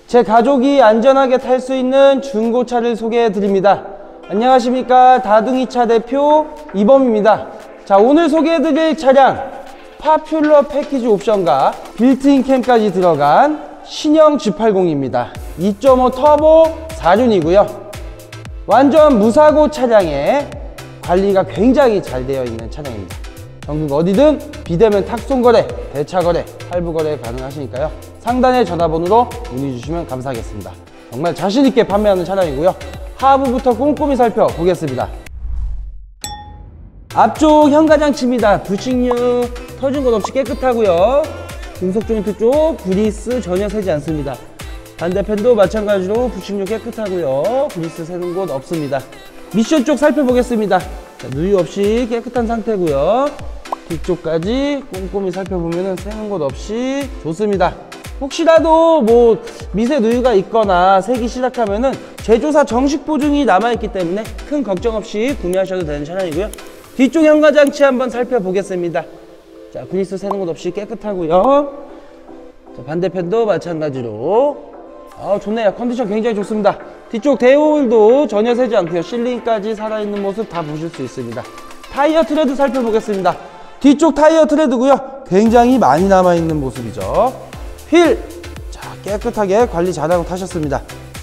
제 가족이 안전하게 탈 수 있는 중고차를 소개해 드립니다. 안녕하십니까, 다둥이차 대표 이범입니다. 자, 오늘 소개해 드릴 차량 파퓰러 패키지 옵션과 빌트인 캠까지 들어간 신형 G80입니다. 2.5 터보 4륜이고요 완전 무사고 차량에 관리가 굉장히 잘 되어 있는 차량입니다. 전국 어디든 비대면 탁송거래, 대차거래, 할부거래 가능하시니까요. 상단의 전화번호로 문의 주시면 감사하겠습니다. 정말 자신있게 판매하는 차량이고요. 하부부터 꼼꼼히 살펴보겠습니다. 앞쪽 현가장치입니다. 부식류 터진 것 없이 깨끗하고요. 금속 조인트 쪽 그리스 전혀 새지 않습니다. 반대편도 마찬가지로 부식류 깨끗하고요. 그리스 새는 곳 없습니다. 미션 쪽 살펴보겠습니다. 자, 누유 없이 깨끗한 상태고요. 뒤쪽까지 꼼꼼히 살펴보면 새는 곳 없이 좋습니다. 혹시라도 뭐 미세 누유가 있거나 새기 시작하면은 제조사 정식 보증이 남아있기 때문에 큰 걱정 없이 구매하셔도 되는 차량이고요. 뒤쪽 현가장치 한번 살펴보겠습니다. 자, 그리스 새는 곳 없이 깨끗하고요. 자, 반대편도 마찬가지로 좋네요. 컨디션 굉장히 좋습니다. 뒤쪽 대오일도 전혀 새지 않고요. 실링까지 살아있는 모습 다 보실 수 있습니다. 타이어 트레드 살펴보겠습니다. 뒤쪽 타이어 트레드고요. 굉장히 많이 남아있는 모습이죠. 휠! 자, 깨끗하게 관리 잘하고 타셨습니다.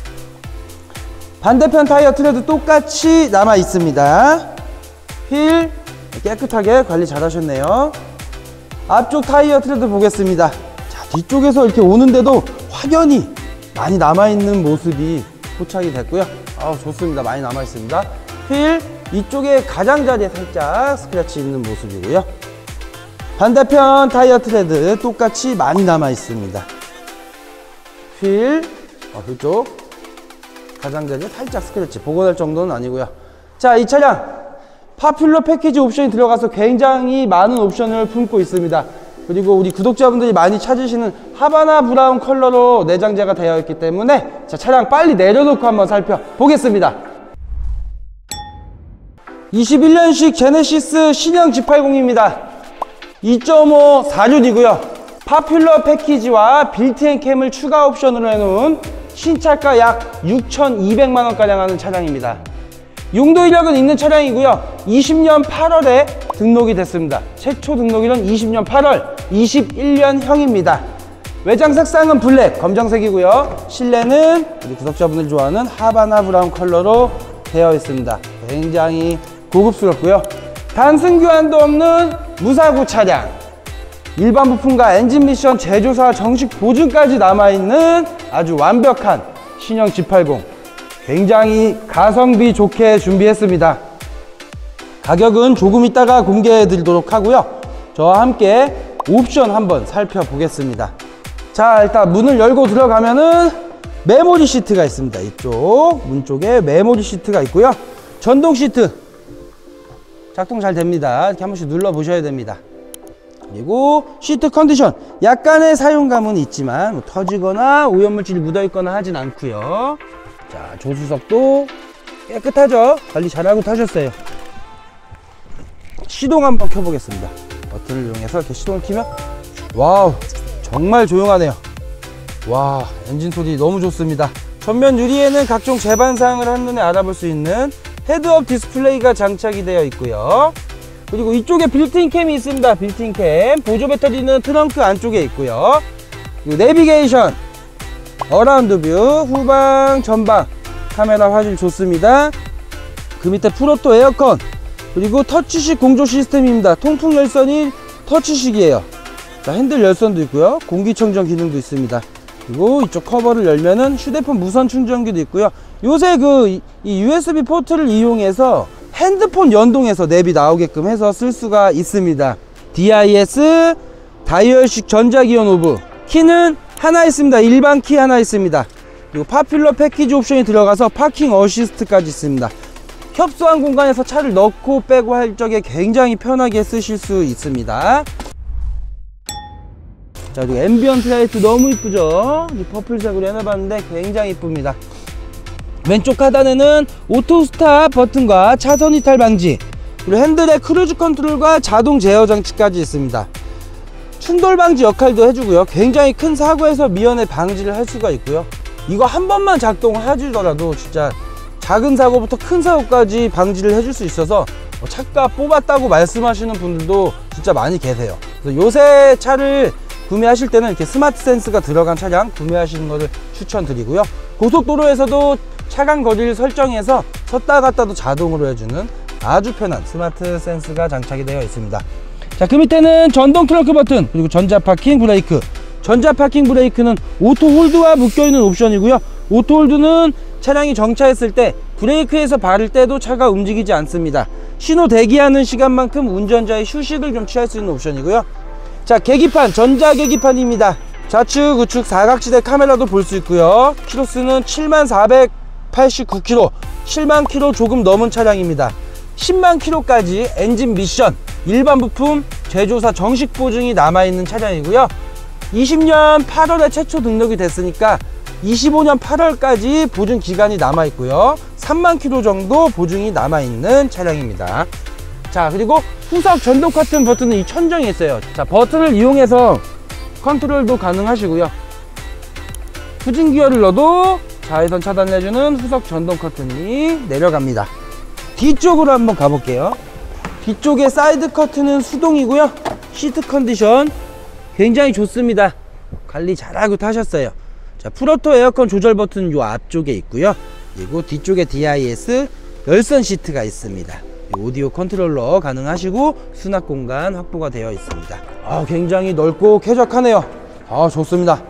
반대편 타이어 트레드 똑같이 남아있습니다. 휠 깨끗하게 관리 잘하셨네요. 앞쪽 타이어 트레드 보겠습니다. 자, 뒤쪽에서 이렇게 오는데도 확연히 많이 남아있는 모습이 포착이 됐고요. 좋습니다. 많이 남아있습니다. 휠 이쪽에 가장자리에 살짝 스크래치 있는 모습이고요. 반대편 타이어 트레드 똑같이 많이 남아있습니다. 휠 그쪽 가장자리에 살짝 스크래치 복원할 정도는 아니고요. 자, 이 차량 파퓰러 패키지 옵션이 들어가서 굉장히 많은 옵션을 품고 있습니다. 그리고 우리 구독자분들이 많이 찾으시는 하바나 브라운 컬러로 내장재가 되어 있기 때문에 자, 차량 빨리 내려놓고 한번 살펴보겠습니다. 21년식 제네시스 신형 G80입니다. 2.5 4륜이고요 파퓰러 패키지와 빌트인 캠을 추가 옵션으로 해놓은 신차가 약 6,200만원가량 하는 차량입니다. 용도 이력은 있는 차량이고요 20년 8월에 등록이 됐습니다. 최초 등록일은 20년 8월 21년형입니다 외장 색상은 블랙 검정색이고요 실내는 우리 구독자분들이 좋아하는 하바나 브라운 컬러로 되어 있습니다. 굉장히 고급스럽고요 단순 교환도 없는 무사고 차량, 일반 부품과 엔진 미션 제조사 정식 보증까지 남아있는 아주 완벽한 신형 G80 굉장히 가성비 좋게 준비했습니다. 가격은 조금 이따가 공개해 드리도록 하고요 저와 함께 옵션 한번 살펴보겠습니다. 자, 일단 문을 열고 들어가면은 메모리 시트가 있습니다. 이쪽 문 쪽에 메모리 시트가 있고요 전동 시트 작동 잘 됩니다. 이렇게 한 번씩 눌러 보셔야 됩니다. 그리고 시트 컨디션 약간의 사용감은 있지만 뭐 터지거나 오염물질이 묻어 있거나 하진 않고요. 자, 조수석도 깨끗하죠. 관리 잘하고 타셨어요. 시동 한번 켜보겠습니다. 버튼을 이용해서 이렇게 시동을 키면 와우, 정말 조용하네요. 와, 엔진 소리 너무 좋습니다. 전면 유리에는 각종 제반사항을 한눈에 알아볼 수 있는 헤드업 디스플레이가 장착이 되어 있고요 그리고 이쪽에 빌트인 캠이 있습니다. 빌트인 캠 보조 배터리는 트렁크 안쪽에 있고요 그리고 내비게이션 어라운드 뷰 후방 전방 카메라 화질 좋습니다. 그 밑에 프로토 에어컨 그리고 터치식 공조 시스템입니다. 통풍 열선이 터치식이에요. 자, 핸들 열선도 있고요 공기청정 기능도 있습니다. 그리고 이쪽 커버를 열면은 휴대폰 무선 충전기도 있고요 요새 이 USB 포트를 이용해서 핸드폰 연동해서 앱이 나오게끔 해서 쓸 수가 있습니다. DIS 다이얼식 전자기어 노브 키는 하나 있습니다. 일반 키 하나 있습니다. 그리고 파퓰러 패키지 옵션이 들어가서 파킹 어시스트까지 있습니다. 협소한 공간에서 차를 넣고 빼고 할 적에 굉장히 편하게 쓰실 수 있습니다. 자, 그리고 앰비언트 라이트 너무 이쁘죠? 퍼플색으로 해놔봤는데 굉장히 이쁩니다. 왼쪽 하단에는 오토 스탑 버튼과 차선 이탈 방지, 그리고 핸들에 크루즈 컨트롤과 자동 제어 장치까지 있습니다. 충돌 방지 역할도 해주고요. 굉장히 큰 사고에서 미연에 방지를 할 수가 있고요. 이거 한 번만 작동해주더라도 진짜 작은 사고부터 큰 사고까지 방지를 해줄 수 있어서 차가 뽑았다고 말씀하시는 분들도 진짜 많이 계세요. 그래서 요새 차를 구매하실 때는 이렇게 스마트 센스가 들어간 차량 구매하시는 것을 추천드리고요. 고속도로에서도 차간 거리를 설정해서 섰다 갔다도 자동으로 해주는 아주 편한 스마트 센스가 장착이 되어 있습니다. 자, 그 밑에는 전동 트렁크 버튼, 그리고 전자 파킹 브레이크. 전자 파킹 브레이크는 오토 홀드와 묶여있는 옵션이고요. 오토 홀드는 차량이 정차했을 때 브레이크에서 발을 떼도 차가 움직이지 않습니다. 신호 대기하는 시간만큼 운전자의 휴식을 좀 취할 수 있는 옵션이고요. 자, 계기판, 전자 계기판입니다. 좌측 우측 사각지대 카메라도 볼 수 있고요. 키로수는 74,489km, 7만 km 조금 넘은 차량입니다. 10만 km까지 엔진 미션, 일반 부품 제조사 정식 보증이 남아있는 차량이고요. 20년 8월에 최초 등록이 됐으니까 25년 8월까지 보증 기간이 남아있고요. 3만 km 정도 보증이 남아있는 차량입니다. 자, 그리고 후석 전동 커튼 버튼은 이 천정에 있어요. 자, 버튼을 이용해서 컨트롤도 가능하시고요. 후진 기어를 넣어도 자외선 차단을 해주는 후석 전동 커튼이 내려갑니다. 뒤쪽으로 한번 가볼게요. 뒤쪽에 사이드 커튼은 수동이고요. 시트 컨디션 굉장히 좋습니다. 관리 잘하고 타셨어요. 자, 풀오토 에어컨 조절 버튼 요 앞쪽에 있고요. 그리고 뒤쪽에 DIS 열선 시트가 있습니다. 오디오 컨트롤러 가능하시고 수납 공간 확보가 되어 있습니다. 굉장히 넓고 쾌적하네요. 좋습니다.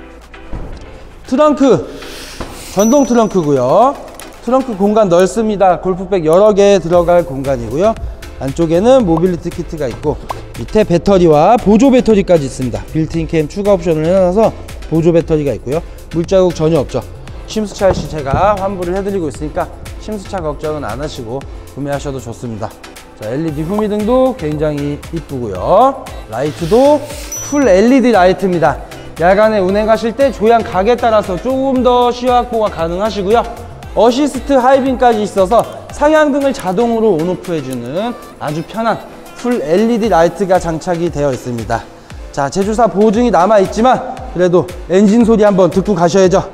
트렁크, 전동 트렁크고요. 트렁크 공간 넓습니다. 골프백 여러 개 들어갈 공간이고요. 안쪽에는 모빌리티 키트가 있고 밑에 배터리와 보조 배터리까지 있습니다. 빌트인 캠 추가 옵션을 해놔서 보조 배터리가 있고요. 물자국 전혀 없죠. 침수차 시 제가 환불을 해드리고 있으니까 침수차 걱정은 안 하시고 구매하셔도 좋습니다. 자, LED 후미등도 굉장히 이쁘고요. 라이트도 풀 LED 라이트입니다. 야간에 운행하실 때 조향 각에 따라서 조금 더 시야 확보가 가능하시고요. 어시스트 하이빔까지 있어서 상향등을 자동으로 온오프 해주는 아주 편한 풀 LED 라이트가 장착이 되어 있습니다. 자, 제조사 보증이 남아있지만 그래도 엔진 소리 한번 듣고 가셔야죠.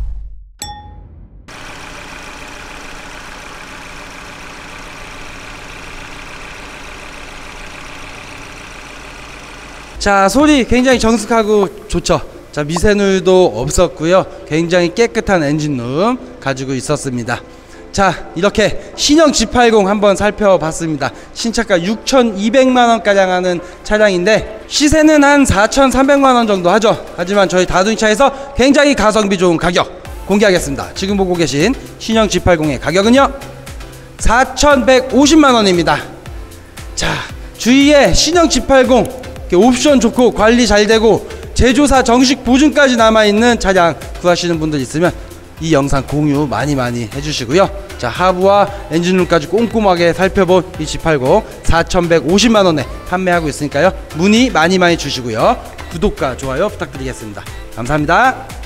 자, 소리 굉장히 정숙하고 좋죠. 자, 미세누유도 없었고요. 굉장히 깨끗한 엔진룸 가지고 있었습니다. 자, 이렇게 신형 G80 한번 살펴봤습니다. 신차가 6,200만원가량 하는 차량인데 시세는 한 4,300만원 정도 하죠. 하지만 저희 다둥이차에서 굉장히 가성비 좋은 가격 공개하겠습니다. 지금 보고 계신 신형 G80의 가격은요 4,150만원입니다 자, 주위에 신형 G80 옵션 좋고 관리 잘 되고 제조사 정식 보증까지 남아있는 차량 구하시는 분들 있으면 이 영상 공유 많이 해주시고요. 자, 하부와 엔진룸까지 꼼꼼하게 살펴본 이 G80 4,150만원에 판매하고 있으니까요. 문의 많이 주시고요. 구독과 좋아요 부탁드리겠습니다. 감사합니다.